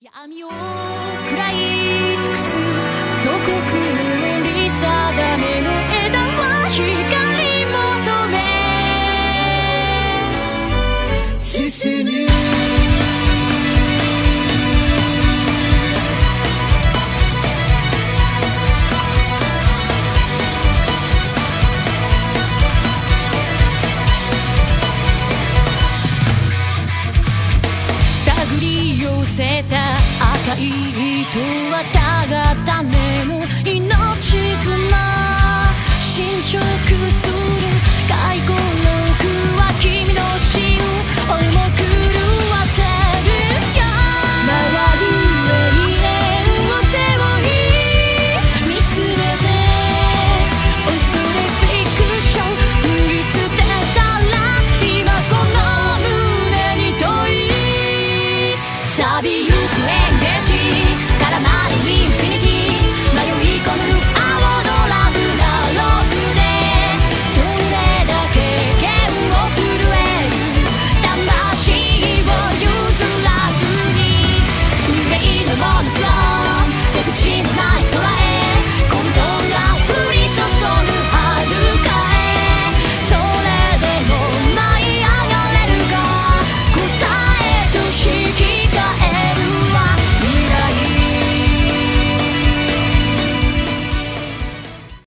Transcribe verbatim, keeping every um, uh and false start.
闇を食らい尽くす祖国の塗り定めの枝は光求め進む手繰り寄せた赤い糸はたがための命綱侵食する回顧録は君の死を追いも狂わせるよ回る永遠を背負い見つめて恐れフィクション脱ぎ捨てたら今この胸に問い錆びゆく演芸地絡まれ